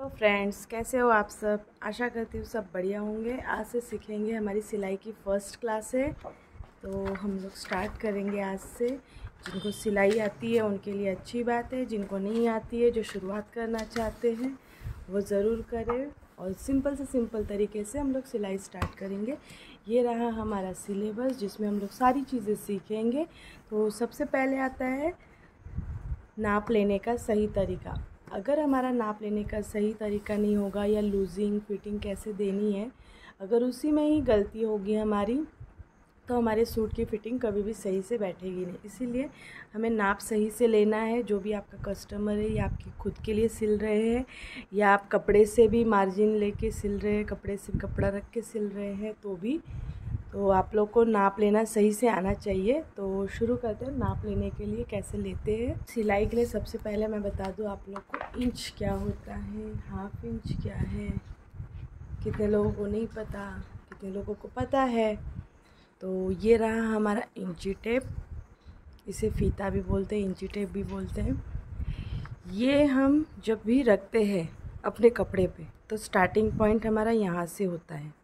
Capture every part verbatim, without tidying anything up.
तो फ्रेंड्स, कैसे हो आप सब। आशा करती हूँ सब बढ़िया होंगे। आज से सीखेंगे, हमारी सिलाई की फ़र्स्ट क्लास है तो हम लोग स्टार्ट करेंगे आज से। जिनको सिलाई आती है उनके लिए अच्छी बात है, जिनको नहीं आती है, जो शुरुआत करना चाहते हैं वो ज़रूर करें। और सिंपल से सिंपल तरीके से हम लोग सिलाई स्टार्ट करेंगे। ये रहा हमारा सिलेबस जिसमें हम लोग सारी चीज़ें सीखेंगे। तो सबसे पहले आता है नाप लेने का सही तरीका। अगर हमारा नाप लेने का सही तरीका नहीं होगा या लूजिंग फिटिंग कैसे देनी है, अगर उसी में ही गलती होगी हमारी, तो हमारे सूट की फ़िटिंग कभी भी सही से बैठेगी नहीं। इसीलिए हमें नाप सही से लेना है। जो भी आपका कस्टमर है या आपके खुद के लिए सिल रहे हैं या आप कपड़े से भी मार्जिन लेके सिल रहे हैं, कपड़े से कपड़ा रख के सिल रहे हैं, तो भी तो आप लोग को नाप लेना सही से आना चाहिए। तो शुरू करते हैं नाप लेने के लिए कैसे लेते हैं। सिलाई के लिए सबसे पहले मैं बता दूं आप लोग को इंच क्या होता है, हाफ इंच क्या है। कितने लोगों को नहीं पता, कितने लोगों को पता है। तो ये रहा हमारा इंची टेप, इसे फीता भी बोलते हैं, इंची टेप भी बोलते हैं। ये हम जब भी रखते हैं अपने कपड़े पे तो स्टार्टिंग पॉइंट हमारा यहाँ से होता है।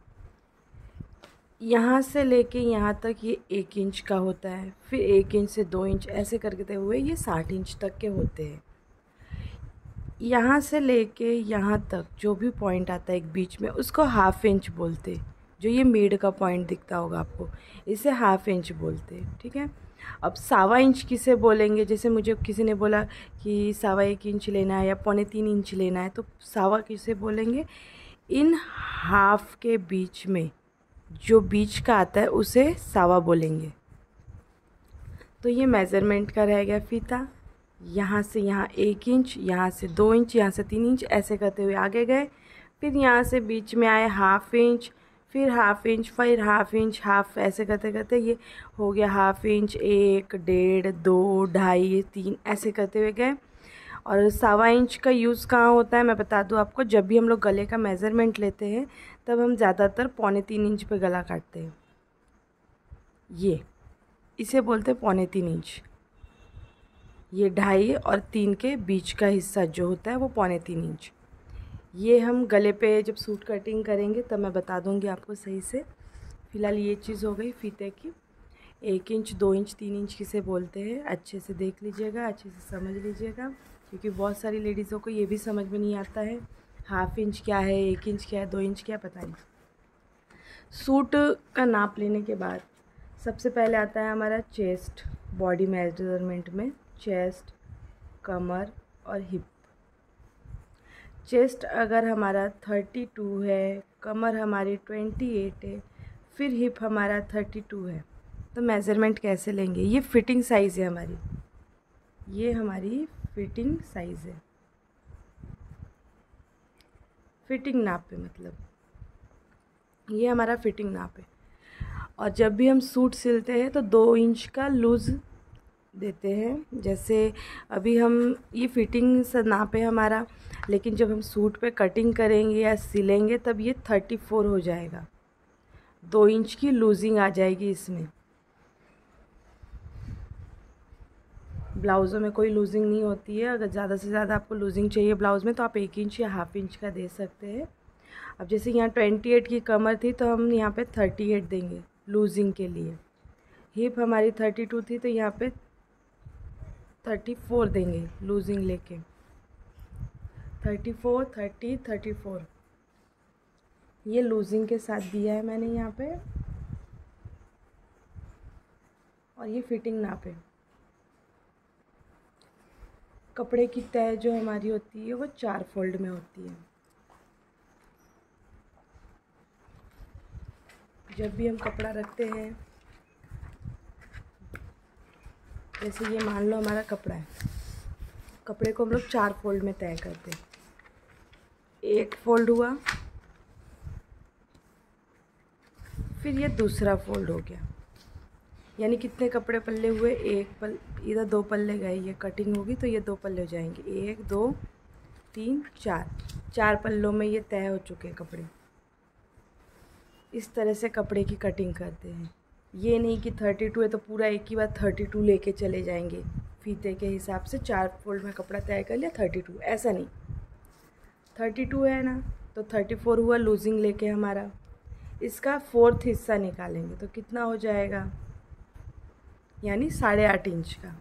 यहाँ से लेके यहाँ तक ये एक इंच का होता है, फिर एक इंच से दो इंच ऐसे करते हुए ये साठ इंच तक के होते हैं। यहाँ से लेके यहाँ तक जो भी पॉइंट आता है एक बीच में, उसको हाफ इंच बोलते। जो ये मेड का पॉइंट दिखता होगा आपको, इसे हाफ इंच बोलते, ठीक है। अब सावा इंच किसे बोलेंगे, जैसे मुझे किसी ने बोला कि सावा एक इंच लेना है या पौने तीन इंच लेना है, तो सावा किसे बोलेंगे, इन हाफ के बीच में जो बीच का आता है उसे सावा बोलेंगे। तो ये मेज़रमेंट का रह गया फीता। यहाँ से यहाँ एक इंच, यहाँ से दो इंच, यहाँ से तीन इंच, ऐसे करते हुए आगे गए। फिर यहाँ से बीच में आए हाफ इंच, फिर हाफ इंच, फिर हाफ इंच, हाफ, ऐसे करते करते ये हो गया हाफ इंच। एक, डेढ़, दो, ढाई, तीन, ऐसे करते हुए गए। और सावा इंच का यूज़ कहाँ होता है मैं बता दूँ आपको। जब भी हम लोग गले का मेज़रमेंट लेते हैं तब हम ज़्यादातर पौने तीन इंच पे गला काटते हैं। ये इसे बोलते हैं पौने तीन इंच। ये ढाई और तीन के बीच का हिस्सा जो होता है वो पौने तीन इंच। ये हम गले पे जब सूट कटिंग करेंगे तब मैं बता दूंगी आपको सही से। फ़िलहाल ये चीज़ हो गई फीते की। एक इंच, दो इंच, तीन इंच किसे बोलते हैं अच्छे से देख लीजिएगा, अच्छे से समझ लीजिएगा, क्योंकि बहुत सारी लेडीज़ों को ये भी समझ में नहीं आता है हाफ इंच क्या है, एक इंच क्या है, दो इंच क्या है, पता नहीं। सूट का नाप लेने के बाद सबसे पहले आता है हमारा चेस्ट। बॉडी मेजरमेंट में चेस्ट, कमर और हिप। चेस्ट अगर हमारा थर्टी टू है, कमर हमारी ट्वेंटी एट है, फिर हिप हमारा थर्टी टू है, तो मेज़रमेंट कैसे लेंगे। ये फिटिंग साइज़ है हमारी, ये हमारी फिटिंग साइज़ है, फिटिंग नाप है, मतलब ये हमारा फिटिंग नाप है। और जब भी हम सूट सिलते हैं तो दो इंच का लूज़ देते हैं। जैसे अभी हम ये फिटिंग से नाप है हमारा, लेकिन जब हम सूट पे कटिंग करेंगे या सिलेंगे तब ये थर्टी फोर हो जाएगा। दो इंच की लूजिंग आ जाएगी इसमें। ब्लाउज़ों में कोई लूजिंग नहीं होती है। अगर ज़्यादा से ज़्यादा आपको लूजिंग चाहिए ब्लाउज़ में तो आप एक इंच या हाफ इंच का दे सकते हैं। अब जैसे यहाँ ट्वेंटी एट की कमर थी तो हम यहाँ पे थर्टी एट देंगे लूजिंग के लिए। हिप हमारी थर्टी टू थी तो यहाँ पे थर्टी फोर देंगे लूजिंग लेके। Thirty four, thirty, thirty four ये लूजिंग के साथ दिया है मैंने यहाँ पे। और ये फिटिंग नाप है। कपड़े की तय जो हमारी होती है वो चार फोल्ड में होती है। जब भी हम कपड़ा रखते हैं, जैसे ये मान लो हमारा कपड़ा है, कपड़े को हम लोग चार फोल्ड में तय करते हैं। एक फोल्ड हुआ, फिर ये दूसरा फोल्ड हो गया, यानी कितने कपड़े पल्ले हुए, एक पल, इधर दो पल्ले गए, ये कटिंग होगी तो ये दो पल्ले हो जाएंगे, एक, दो, तीन, चार, चार पल्लों में ये तय हो चुके कपड़े। इस तरह से कपड़े की कटिंग करते हैं। ये नहीं कि थर्टी टू है तो पूरा एक ही बार थर्टी टू लेके चले जाएंगे। फीते के हिसाब से चार फोल्ड में कपड़ा तय कर लिया थर्टी टू, ऐसा नहीं। थर्टी टू है ना, तो थर्टी फोर हुआ लूजिंग लेके हमारा। इसका फोर्थ हिस्सा निकालेंगे तो कितना हो जाएगा, यानी साढ़े आठ इंच का।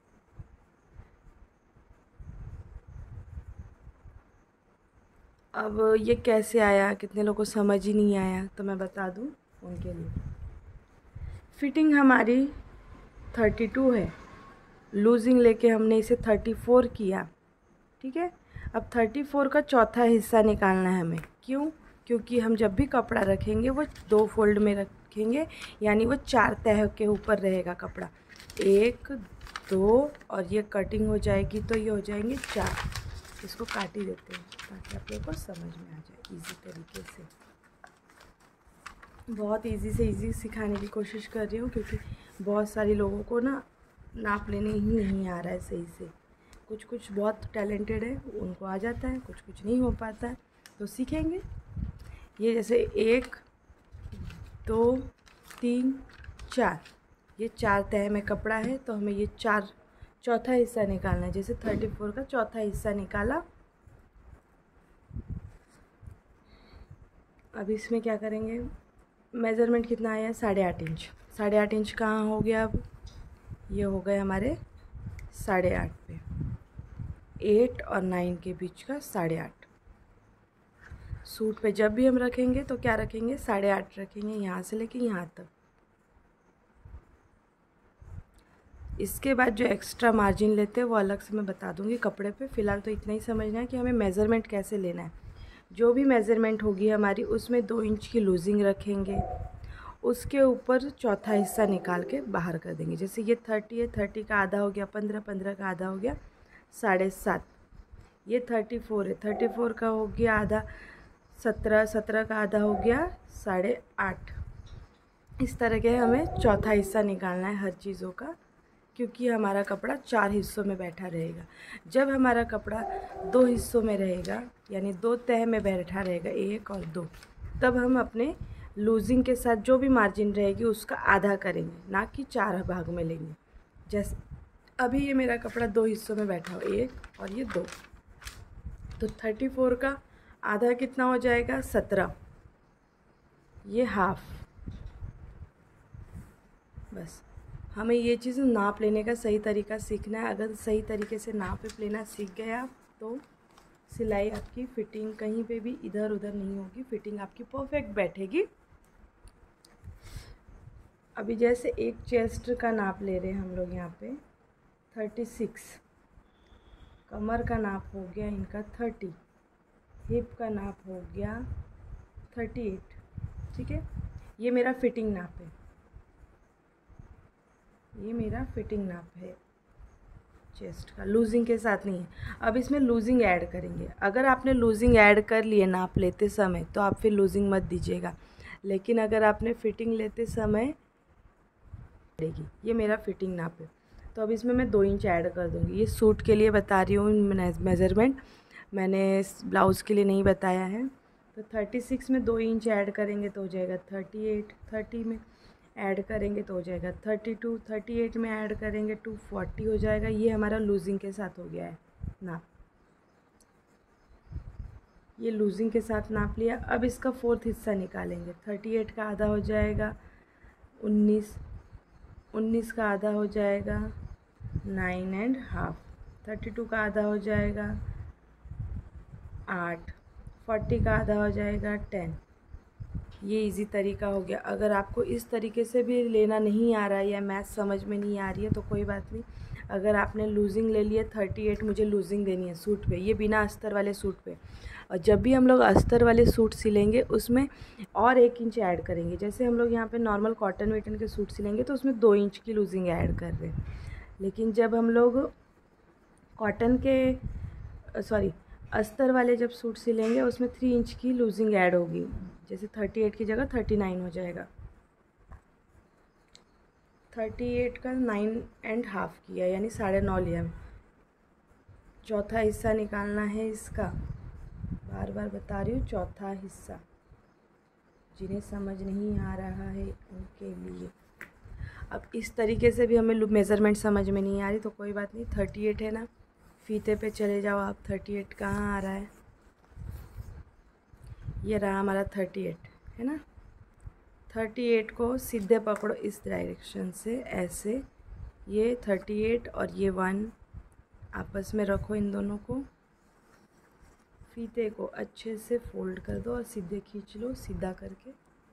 अब ये कैसे आया, कितने लोगों को समझ ही नहीं आया, तो मैं बता दूं उनके लिए। फिटिंग हमारी थर्टी टू है, लूजिंग लेके हमने इसे थर्टी फोर किया, ठीक है। अब थर्टी फोर का चौथा हिस्सा निकालना है हमें। क्यों? क्योंकि हम जब भी कपड़ा रखेंगे वो दो फोल्ड में रखेंगे, यानी वो चार तह के ऊपर रहेगा कपड़ा। एक, दो, और ये कटिंग हो जाएगी तो ये हो जाएंगे चार। इसको काट ही देते हैं ताकि आप लोगों को समझ में आ जाए इजी तरीके से। बहुत इजी से इजी सिखाने की कोशिश कर रही हूँ, क्योंकि बहुत सारे लोगों को ना नाप लेने ही नहीं आ रहा है सही से। कुछ कुछ बहुत टैलेंटेड है, उनको आ जाता है, कुछ कुछ नहीं हो पाता है, तो सीखेंगे। ये जैसे एक, दो, तीन, चार, ये चार तह में कपड़ा है, तो हमें ये चार चौथा हिस्सा निकालना है। जैसे थर्टी फोर का चौथा हिस्सा निकाला। अब इसमें क्या करेंगे, मेज़रमेंट कितना आया, साढ़े आठ इंच। साढ़े आठ इंच कहाँ हो गया, अब ये हो गए हमारे साढ़े आठ पे, एट और नाइन के बीच का साढ़े आठ। सूट पे जब भी हम रखेंगे तो क्या रखेंगे, साढ़े आठ रखेंगे, यहाँ से लेके यहाँ तक। इसके बाद जो एक्स्ट्रा मार्जिन लेते हैं वो अलग से मैं बता दूंगी कपड़े पे। फ़िलहाल तो इतना ही समझना है कि हमें मेज़रमेंट कैसे लेना है। जो भी मेज़रमेंट होगी हमारी, उसमें दो इंच की लूजिंग रखेंगे, उसके ऊपर चौथा हिस्सा निकाल के बाहर कर देंगे। जैसे ये थर्टी है, थर्टी का आधा हो गया पंद्रह, पंद्रह का आधा हो गया साढ़े सात। ये थर्टी फोर है, थर्टी फोर का हो गया आधा सत्रह, सत्रह का आधा हो गया साढ़े आठ। इस तरह के हमें चौथा हिस्सा निकालना है हर चीज़ों का, क्योंकि हमारा कपड़ा चार हिस्सों में बैठा रहेगा। जब हमारा कपड़ा दो हिस्सों में रहेगा, यानी दो तह में बैठा रहेगा, एक और दो, तब हम अपने लूजिंग के साथ जो भी मार्जिन रहेगी उसका आधा करेंगे, ना कि चार भाग में लेंगे। जैसे अभी ये मेरा कपड़ा दो हिस्सों में बैठा हो, एक और ये दो, तो थर्टी फोर का आधा कितना हो जाएगा, सत्रह, ये हाफ। बस हमें ये चीज़ नाप लेने का सही तरीका सीखना है। अगर सही तरीके से नाप लेना सीख गए आप, तो सिलाई आपकी फिटिंग कहीं पे भी इधर उधर नहीं होगी, फिटिंग आपकी परफेक्ट बैठेगी। अभी जैसे एक चेस्ट का नाप ले रहे हैं हम लोग यहाँ पे थर्टी सिक्स, कमर का नाप हो गया इनका थर्टी, हिप का नाप हो गया थर्टी एट, ठीक है। ये मेरा फिटिंग नाप है, ये मेरा फिटिंग नाप है चेस्ट का, लूजिंग के साथ नहीं है। अब इसमें लूजिंग ऐड करेंगे। अगर आपने लूजिंग ऐड कर लिए नाप लेते समय, तो आप फिर लूजिंग मत दीजिएगा, लेकिन अगर आपने फिटिंग लेते समय देगी। ये मेरा फिटिंग नाप है, तो अब इसमें मैं दो इंच ऐड कर दूँगी। ये सूट के लिए बता रही हूँ मेज़रमेंट, मैंने ब्लाउज़ के लिए नहीं बताया है। तो थर्टी सिक्स में दो इंच ऐड करेंगे तो हो जाएगा थर्टी एट, थर्टी में ऐड करेंगे तो हो जाएगा थर्टी टू, थर्टी एट में ऐड करेंगे टू फोर्टी हो जाएगा। ये हमारा लूजिंग के साथ हो गया है नाप, ये लूजिंग के साथ नाप लिया। अब इसका फोर्थ हिस्सा निकालेंगे। थर्टी एट का आधा हो जाएगा उन्नीस, उन्नीस का आधा हो जाएगा nine and half, thirty two का आधा हो जाएगा आठ, फोर्टी का आधा हो जाएगा टेन। ये इजी तरीका हो गया। अगर आपको इस तरीके से भी लेना नहीं आ रहा है या मैथ समझ में नहीं आ रही है तो कोई बात नहीं। अगर आपने लूजिंग ले लिया थर्टी एट, मुझे लूजिंग देनी है सूट पे, ये बिना अस्तर वाले सूट पे, और जब भी हम लोग अस्तर वाले सूट सिलेंगे उसमें और एक इंच ऐड करेंगे। जैसे हम लोग यहाँ पे नॉर्मल कॉटन वेटन के सूट सिलेंगे तो उसमें दो इंच की लूजिंग ऐड कर रहे हैं, लेकिन जब हम लोग कॉटन के सॉरी अस्तर वाले जब सूट सिलेंगे उसमें थ्री इंच की लूजिंग ऐड होगी। जैसे थर्टी एट की जगह थर्टी नाइन हो जाएगा। थर्टी एट का नाइन एंड हाफ किया, यानी साढ़े नौ लिया। चौथा हिस्सा निकालना है इसका, बार बार बता रही हूँ, चौथा हिस्सा। जिन्हें समझ नहीं आ रहा है उनके लिए। अब इस तरीके से भी हमें मेज़रमेंट समझ में नहीं आ रही तो कोई बात नहीं, थर्टी एट है ना, फीते पे चले जाओ आप। थर्टी एट कहाँ आ रहा है, ये रहा हमारा थर्टी एट, है ना। थर्टी एट को सीधे पकड़ो इस डायरेक्शन से ऐसे, ये थर्टी एट और ये वन आपस में रखो, इन दोनों को, फीते को अच्छे से फोल्ड कर दो और सीधे खींच लो, सीधा करके।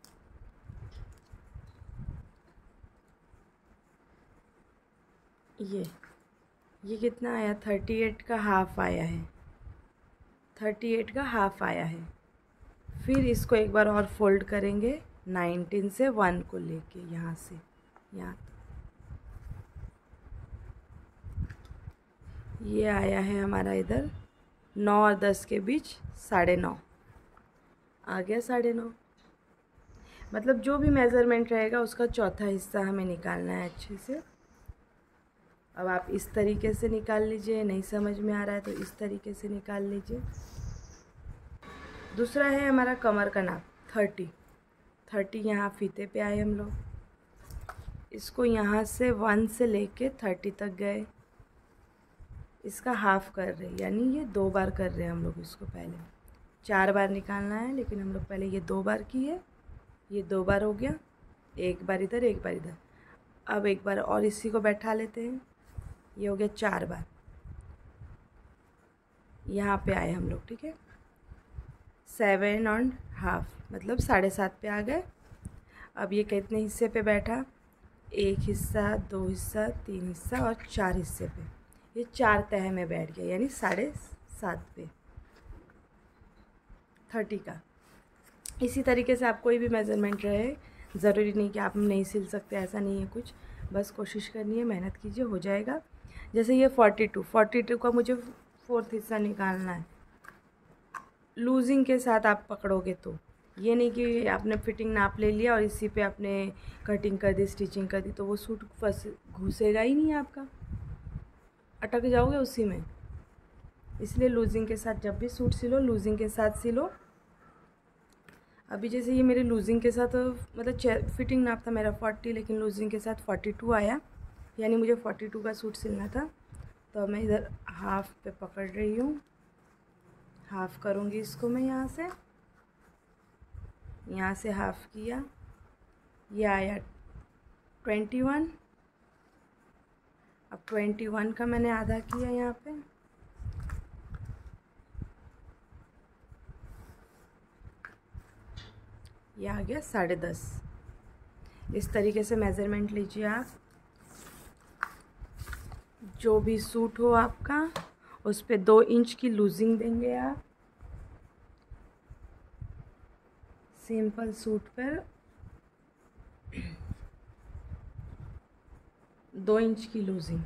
ये ये कितना आया, थर्टी एट का हाफ आया है, थर्टी एट का हाफ आया है। फिर इसको एक बार और फोल्ड करेंगे नाइनटीन से वन को लेके, यहाँ से यहाँ ये आया है हमारा इधर नौ और दस के बीच साढ़े नौ आ गया, साढ़े नौ। मतलब जो भी मेज़रमेंट रहेगा उसका चौथा हिस्सा हमें निकालना है अच्छे से। अब आप इस तरीके से निकाल लीजिए, नहीं समझ में आ रहा है तो इस तरीके से निकाल लीजिए। दूसरा है हमारा कमर का नाप, थर्टी थर्टी यहाँ फीते पे आए हम लोग, इसको यहाँ से वन से लेके थर्टी तक गए, इसका हाफ कर रहे, यानी ये दो बार कर रहे हैं हम लोग इसको। पहले चार बार निकालना है लेकिन हम लोग पहले ये दो बार किए, ये दो बार हो गया, एक बार इधर एक बार इधर। अब एक बार और इसी को बैठा लेते हैं, ये हो गया चार बार, यहाँ पे आए हम लोग, ठीक है। सेवन एंड हाफ मतलब साढ़े सात पे आ गए। अब ये कितने हिस्से पे बैठा, एक हिस्सा, दो हिस्सा, तीन हिस्सा और चार हिस्से पे, ये चार तह में बैठ गया, यानी साढ़े सात पे थर्टी का। इसी तरीके से आप कोई भी मेज़रमेंट रहे, ज़रूरी नहीं कि आप नहीं सिल सकते, ऐसा नहीं है कुछ, बस कोशिश करनी है, मेहनत कीजिए, हो जाएगा। जैसे ये फोर्टी टू फोर्टी टू का मुझे फोर्थ हिस्सा निकालना है, लूजिंग के साथ आप पकड़ोगे तो, ये नहीं कि आपने फिटिंग नाप ले लिया और इसी पे आपने कटिंग कर दी, स्टिचिंग कर दी, तो वो सूट फंस घुसेगा ही नहीं आपका, अटक जाओगे उसी में। इसलिए लूजिंग के साथ जब भी सूट सिलो, लूजिंग के साथ सिलो। अभी जैसे ये मेरे लूजिंग के साथ, मतलब फिटिंग नाप था मेरा फोर्टी, लेकिन लूजिंग के साथ फोर्टी टू आया, यानी मुझे फोर्टी टू का सूट सिलना था। तो मैं इधर हाफ पे पकड़ रही हूँ, हाफ करूँगी इसको मैं यहाँ से, यहाँ से हाफ किया, ये आया ट्वेंटी वन। अब ट्वेंटी वन का मैंने आधा किया यहाँ पे, ये आ गया साढ़े दस। इस तरीके से मेज़रमेंट लीजिए आप, जो भी सूट हो आपका उस पे दो इंच की लूजिंग देंगे आप, सिंपल सूट पर दो इंच की लूजिंग,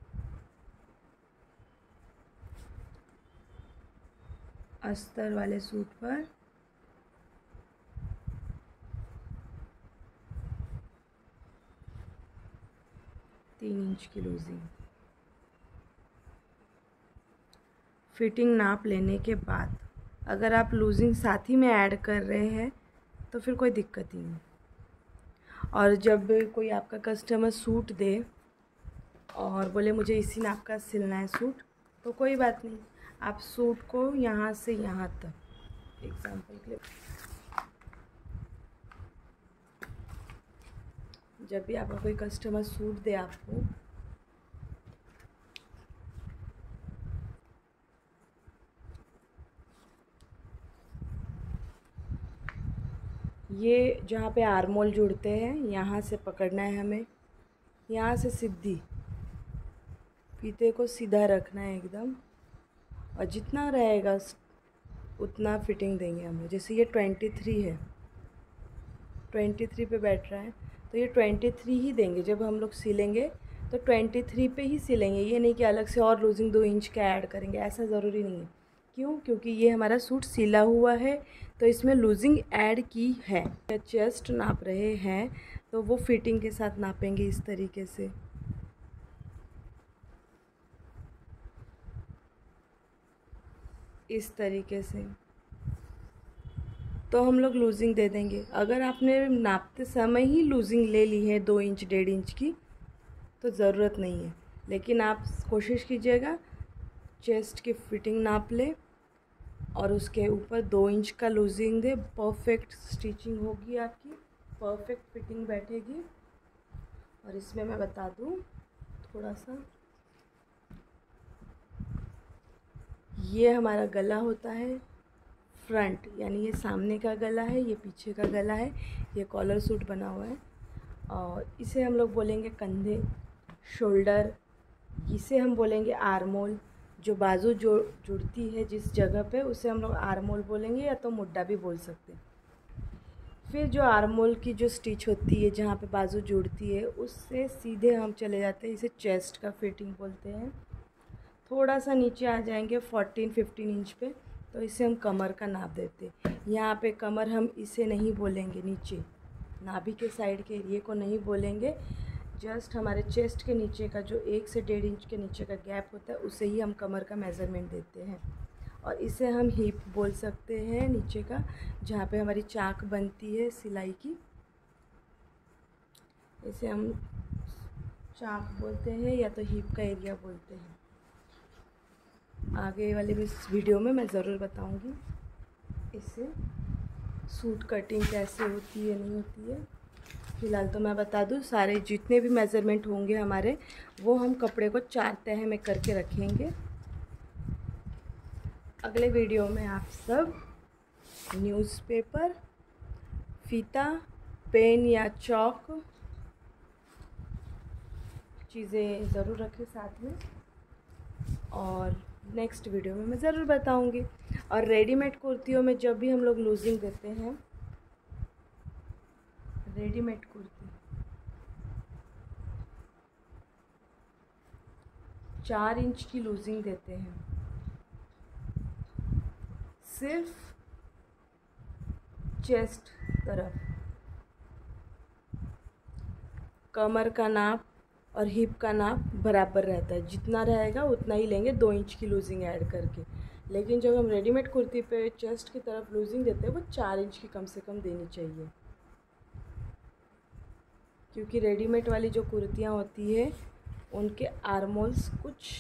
अस्तर वाले सूट पर तीन इंच की लूजिंग। फिटिंग नाप लेने के बाद अगर आप लूजिंग साथ ही में ऐड कर रहे हैं तो फिर कोई दिक्कत ही नहीं। और जब कोई आपका कस्टमर सूट दे और बोले मुझे इसी नाप का सिलना है सूट, तो कोई बात नहीं, आप सूट को यहाँ से यहाँ तक, एग्जाम्पल के लिए, जब भी आपका कोई कस्टमर सूट दे आपको, ये जहाँ पे आर्मोल जुड़ते हैं यहाँ से पकड़ना है हमें, यहाँ से सीधी फीते को सीधा रखना है एकदम, और जितना रहेगा उतना फिटिंग देंगे हम। जैसे ये ट्वेंटी थ्री है, ट्वेंटी थ्री पे बैठ रहा है तो ये ट्वेंटी थ्री ही देंगे। जब हम लोग सिलेंगे तो ट्वेंटी थ्री पे ही सिलेंगे, ये नहीं कि अलग से और लूजिंग दो इंच का ऐड करेंगे, ऐसा ज़रूरी नहीं है। क्यों? क्योंकि ये हमारा सूट सिला हुआ है तो इसमें लूजिंग ऐड की है। चेस्ट नाप रहे हैं तो वो फिटिंग के साथ नापेंगे इस तरीके से। इस तरीके से तो हम लोग लूजिंग दे देंगे। अगर आपने नापते समय ही लूजिंग ले ली है दो इंच डेढ़ इंच की तो ज़रूरत नहीं है, लेकिन आप कोशिश कीजिएगा चेस्ट की फिटिंग नाप ले और उसके ऊपर दो इंच का लूजिंग दे। परफेक्ट स्टिचिंग होगी आपकी, परफेक्ट फिटिंग बैठेगी। और इसमें मैं बता दूँ थोड़ा सा, ये हमारा गला होता है फ्रंट, यानी ये सामने का गला है, ये पीछे का गला है, ये कॉलर सूट बना हुआ है। और इसे हम लोग बोलेंगे कंधे, शोल्डर, इसे हम बोलेंगे आर्मोल। जो बाजू जो जुड़ती है जिस जगह पे, उसे हम लोग आर्मोल बोलेंगे या तो मुड्डा भी बोल सकते हैं। फिर जो आर्मोल की जो स्टिच होती है जहाँ पे बाजू जुड़ती है, उससे सीधे हम चले जाते हैं, इसे चेस्ट का फिटिंग बोलते हैं। थोड़ा सा नीचे आ जाएंगे फोर्टीन फिफ्टीन इंच पे, तो इसे हम कमर का नाप देते हैं। यहाँ पे कमर हम इसे नहीं बोलेंगे, नीचे नाभि के साइड के एरिए को नहीं बोलेंगे, जस्ट हमारे चेस्ट के नीचे का जो एक से डेढ़ इंच के नीचे का गैप होता है, उसे ही हम कमर का मेज़रमेंट देते हैं। और इसे हम हिप बोल सकते हैं, नीचे का जहाँ पे हमारी चाक बनती है सिलाई की, इसे हम चाक बोलते हैं या तो हिप का एरिया बोलते हैं। आगे वाले भी इस वीडियो में मैं ज़रूर बताऊंगी इससे सूट कटिंग कैसे होती है नहीं होती है। फ़िलहाल तो मैं बता दूं, सारे जितने भी मेज़रमेंट होंगे हमारे, वो हम कपड़े को चार तह में करके रखेंगे। अगले वीडियो में आप सब न्यूज़पेपर, फीता, पेन या चौक चीज़ें ज़रूर रखें साथ में, और नेक्स्ट वीडियो में मैं ज़रूर बताऊंगी। और रेडीमेड कुर्तियों में जब भी हम लोग लूजिंग देते हैं, रेडीमेड कुर्ती चार इंच की लूजिंग देते हैं, सिर्फ चेस्ट तरफ। कमर का नाप और हिप का नाप बराबर रहता है, जितना रहेगा उतना ही लेंगे, दो इंच की लूजिंग ऐड करके। लेकिन जब हम रेडीमेड कुर्ती पे चेस्ट की तरफ लूजिंग देते हैं, वो चार इंच की कम से कम देनी चाहिए, क्योंकि रेडीमेड वाली जो कुर्तियाँ होती है उनके आर्मोल्स कुछ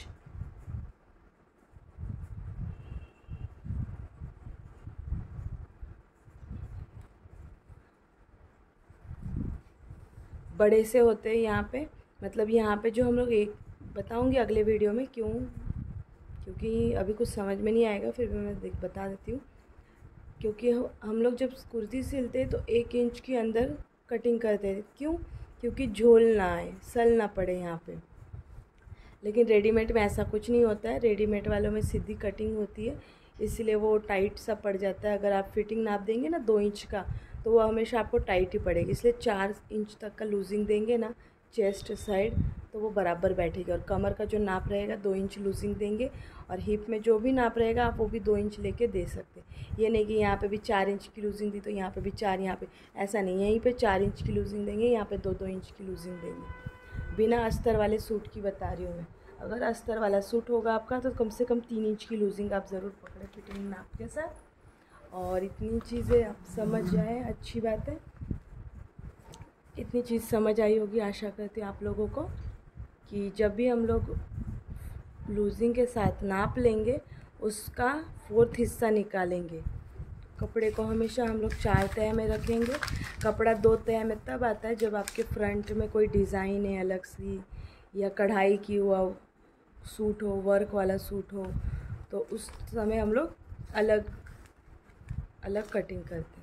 बड़े से होते हैं यहाँ पे। मतलब यहाँ पे जो हम लोग एक बताऊँगी अगले वीडियो में, क्यों, क्योंकि अभी कुछ समझ में नहीं आएगा, फिर भी मैं देख बता देती हूँ। क्योंकि हम लोग जब कुर्ती सिलते हैं तो एक इंच के अंदर कटिंग करते हैं, क्यों, क्योंकि झोल ना आए, सल ना पड़े यहाँ पे। लेकिन रेडीमेड में ऐसा कुछ नहीं होता है, रेडीमेड वालों में सीधी कटिंग होती है, इसलिए वो टाइट सा पड़ जाता है। अगर आप फिटिंग नाप देंगे ना दो इंच का, तो वो हमेशा आपको टाइट ही पड़ेगी। इसलिए चार इंच तक का लूजिंग देंगे ना चेस्ट साइड, तो वो बराबर बैठेगी। और कमर का जो नाप रहेगा दो इंच लूजिंग देंगे, और हिप में जो भी नाप रहेगा आप वो भी दो इंच लेके दे सकते हैं। ये नहीं कि यहाँ पे भी चार इंच की लूजिंग दी तो यहाँ पे भी चार, यहाँ पे ऐसा नहीं, यहीं पे चार इंच की लूजिंग देंगे, यहाँ पे दो दो इंच की लूजिंग देंगे। बिना अस्तर वाले सूट की बता रही हूँ मैं। अगर अस्तर वाला सूट होगा आपका तो कम से कम तीन इंच की लूजिंग आप ज़रूर पकड़े फिटिंग नाप के साथ। और इतनी चीज़ें आप समझ जाए, अच्छी बात है। इतनी चीज़ समझ आई होगी, आशा करती हूँ आप लोगों को, कि जब भी हम लोग लूजिंग के साथ नाप लेंगे, उसका फोर्थ हिस्सा निकालेंगे। कपड़े को हमेशा हम लोग चार तह में रखेंगे। कपड़ा दो तह में तब आता है जब आपके फ्रंट में कोई डिज़ाइन है अलग सी, या कढ़ाई की हुआ सूट हो, वर्क वाला सूट हो, तो उस समय हम लोग अलग अलग कटिंग करते हैं।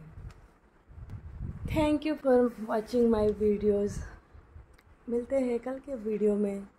Thank you for watching my videos. मिलते हैं कल के वीडियो में।